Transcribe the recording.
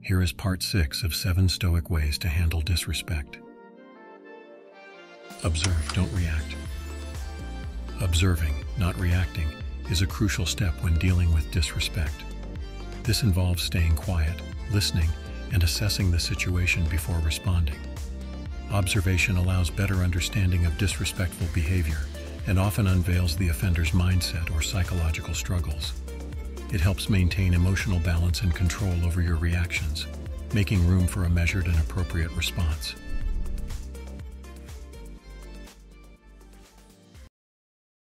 Here is part 6 of 7 Stoic ways to handle disrespect. Observe, don't react. Observing, not reacting, is a crucial step when dealing with disrespect. This involves staying quiet, listening, and assessing the situation before responding. Observation allows better understanding of disrespectful behavior and often unveils the offender's mindset or psychological struggles. It helps maintain emotional balance and control over your reactions, making room for a measured and appropriate response.